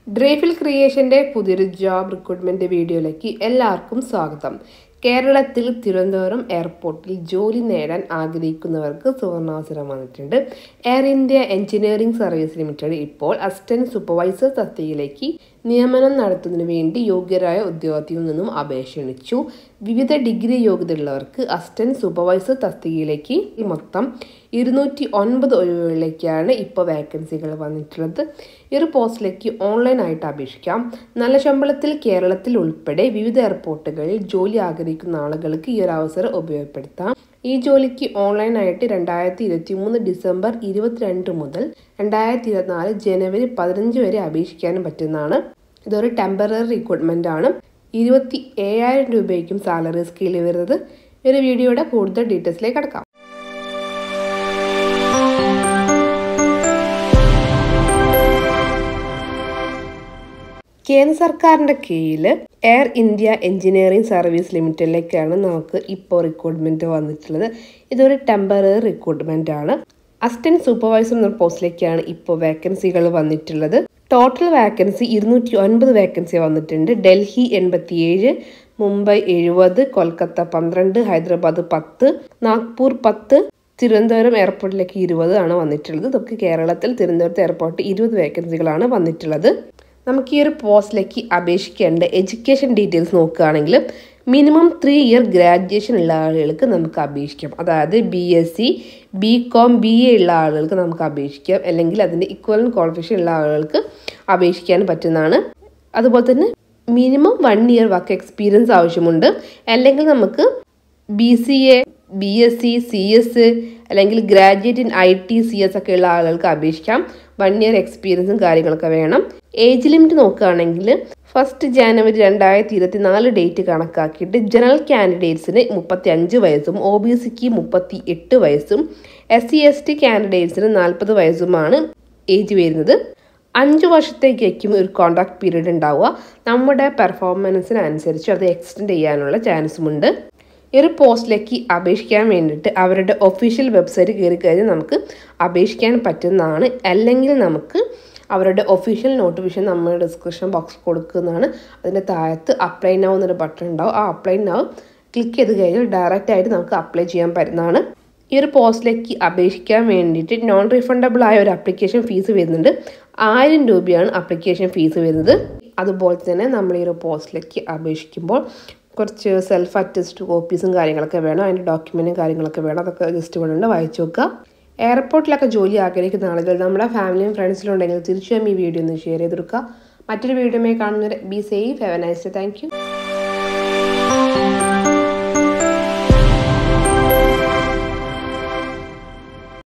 ഡ്രേഫിൽ ക്രിയേഷന്റെ പുതിയൊരു job recruitment വീഡിയോയിലേക്ക് എല്ലാവർക്കും സ്വാഗതം. കേരളത്തിൽ തിരുവനന്തപുരം എയർപോർട്ടിൽ ജോലി നേടാൻ ആഗ്രഹിക്കുന്നവർക്ക് സുവർണാവസരം വന്നിട്ടുണ്ട്. Air India engineering service limited ഇപ്പോൾ അസിസ്റ്റന്റ് സൂപ്പർവൈസർ തസ്തികയിലേക്ക് നിയമനം നടത്തുന്നതിന് വേണ്ടി യോഗ്യരായ ഉദ്യോഗാർത്ഥികളിൽ നിന്നും അപേക്ഷ ക്ഷണിച്ചു. വിവിധ ഡിഗ്രി യോഗ്യതയുള്ളവർക്ക് അസിസ്റ്റന്റ് സൂപ്പർവൈസർ തസ്തികയിലേക്ക് മൊത്തം 209 ഒഴിവുകളിലേക്കാണ് ഇപ്പോൾ വേക്കൻസികൾ വന്നിട്ടുള്ളത്. ഈ ഒരു പോസ്റ്റിലേക്ക് ഓൺലൈനായിട്ട് അപേക്ഷിക്കാം. നല്ല ശമ്പളത്തിൽ കേരളത്തിൽ ഉൾപ്പെടെ വിവിധ എയർപോർട്ടുകളിൽ ജോലി ആഗ്രഹിക്കുന്ന ആളുകൾക്ക് ഈ ഒരു അവസരം ഉപയോഗപ്പെടുത്താം. ഈ ജോലിക്ക് ഓൺലൈനായിട്ട് 2023 ഡിസംബർ 22 മുതൽ 2024 ജനുവരി 15 വരെ അപേക്ഷിക്കാനും പറ്റുന്നതാണ്. ഇതൊരു ടെമ്പററി റിക്രൂട്ട്മെന്റ് ആണ്. 27,000 രൂപയ്ക്കും സാലറി സ്കെയിൽ വരുന്നത്. ഈ ഒരു വീഡിയോയുടെ കൂടുതൽ ഡീറ്റെയിൽസിലേക്ക് കടക്കാം. കേന്ദ്ര സർക്കാരിൻ്റെ കീഴിൽ എയർ ഇന്ത്യ എഞ്ചിനീയറിംഗ് സർവീസ് ലിമിറ്റഡിലേക്കാണ് നമുക്ക് ഇപ്പോൾ റിക്രൂട്ട്മെൻറ്റ് വന്നിട്ടുള്ളത്. ഇതൊരു ടെമ്പററി റിക്രൂട്ട്മെൻ്റ് ആണ്. അസിസ്റ്റന്റ് സൂപ്പർവൈസർ എന്ന പോസ്റ്റിലേക്കാണ് ഇപ്പോൾ വേക്കൻസികൾ വന്നിട്ടുള്ളത്. ടോട്ടൽ വേക്കൻസി 209 വേക്കൻസി വന്നിട്ടുണ്ട്. ഡൽഹി 87, മുംബൈ 70, കൊൽക്കത്ത 12, ഹൈദരാബാദ് 10, നാഗ്പൂർ 10, തിരുവനന്തപുരം എയർപോർട്ടിലേക്ക് 20 ആണ് വന്നിട്ടുള്ളത്. ഇതൊക്കെ കേരളത്തിൽ തിരുവനന്തപുരത്ത് എയർപോർട്ട് 20 വേക്കൻസികളാണ് വന്നിട്ടുള്ളത്. നമുക്ക് ഈ ഒരു പോസ്റ്റിലേക്ക് അപേക്ഷിക്കേണ്ട എഡ്യൂക്കേഷൻ ഡീറ്റെയിൽസ് നോക്കുകയാണെങ്കിൽ മിനിമം 3 ഇയർ ഗ്രാജുവേഷൻ ഉള്ള ആളുകൾക്ക് നമുക്ക് അപേക്ഷിക്കാം. അതായത് BSc, BCom, BA ഉള്ള ആളുകൾക്ക് നമുക്ക് അപേക്ഷിക്കാം. അല്ലെങ്കിൽ അതിൻ്റെ ഇക്വലന്റ് ക്വാളിഫിക്കേഷൻ ഉള്ള ആളുകൾക്ക് അപേക്ഷിക്കാൻ പറ്റുന്നതാണ്. അതുപോലെ തന്നെ മിനിമം 1 ഇയർ വർക്ക് എക്സ്പീരിയൻസ് ആവശ്യമുണ്ട്. അല്ലെങ്കിൽ നമുക്ക് BCA, BSc, CS അല്ലെങ്കിൽ ഗ്രാജുവേറ്റ് ഇൻ IT, CS ഒക്കെ ഉള്ള ആളുകൾക്ക് അപേക്ഷിക്കാം. 1 ഇയർ എക്സ്പീരിയൻസും കാര്യങ്ങളൊക്കെ വേണം. ഏജ് ലിമിറ്റ് നോക്കുകയാണെങ്കിൽ 1 ജനുവരി 2024 ഡേറ്റ് കണക്കാക്കിയിട്ട് ജനറൽ കാൻഡിഡേറ്റ്സിന് 35 വയസ്സും OBCക്ക് 38 വയസ്സും SC/ST കാൻഡിഡേറ്റ്സിന് 40 വയസ്സുമാണ് ഏജ് വരുന്നത്. 5 വർഷത്തേക്കും ഒരു കോൺട്രാക്ട് പീരീഡ് ഉണ്ടാവുക. നമ്മുടെ പെർഫോമൻസിനനുസരിച്ച് അത് എക്സ്റ്റെൻഡ് ചെയ്യാനുള്ള ചാൻസുമുണ്ട്. ഈ ഒരു പോസ്റ്റിലേക്ക് അപേക്ഷിക്കാൻ വേണ്ടിയിട്ട് അവരുടെ ഒഫീഷ്യൽ വെബ്സൈറ്റ് കയറി കഴിഞ്ഞാൽ നമുക്ക് അപേക്ഷിക്കാൻ പറ്റുന്നതാണ്. അല്ലെങ്കിൽ നമുക്ക് അവരുടെ ഒഫീഷ്യൽ നോട്ടിഫിക്കേഷൻ നമ്മുടെ ഡിസ്ക്രിപ്ഷൻ ബോക്സ് കൊടുക്കുന്നതാണ്. അതിൻ്റെ താഴത്ത് അപ്ലൈ നൗ എന്നൊരു ബട്ടൺ ഉണ്ടാവും. ആ അപ്ലൈ നൗ ക്ലിക്ക് ചെയ്ത് കഴിഞ്ഞാൽ ഡയറക്റ്റ് ആയിട്ട് നമുക്ക് അപ്ലൈ ചെയ്യാൻ പറ്റുന്നതാണ്. ഈ ഒരു പോസ്റ്റിലേക്ക് അപേക്ഷിക്കാൻ വേണ്ടിയിട്ട് നോൺ റീഫണ്ടബിൾ ആയ ഒരു അപ്ലിക്കേഷൻ ഫീസ് വരുന്നുണ്ട്. 1000 രൂപയാണ് അപ്ലിക്കേഷൻ ഫീസ് വരുന്നത്. അതുപോലെ തന്നെ നമ്മൾ ഈ ഒരു പോസ്റ്റിലേക്ക് അപേക്ഷിക്കുമ്പോൾ കുറച്ച് സെൽഫ് അറ്റസ്റ്റ് കോപ്പീസും കാര്യങ്ങളൊക്കെ വേണം. അതിൻ്റെ ഡോക്യുമെൻറ്റും കാര്യങ്ങളൊക്കെ വേണം. അതൊക്കെ ജസ്റ്റ് ഇവിടെ ഉണ്ട്, വായിച്ചു നോക്കുക. എയർപോർട്ടിലൊക്കെ ജോലി ആഗ്രഹിക്കുന്ന ആളുകൾ നമ്മുടെ ഫാമിലിയും ഫ്രണ്ട്സിലും ഉണ്ടെങ്കിൽ തീർച്ചയായും ഈ വീഡിയോ ഒന്ന് ഷെയർ ചെയ്ത് കൊടുക്കുക. മറ്റൊരു വീഡിയോയുമായി കാണുന്നവരെ be safe, have a nice day. Thank U.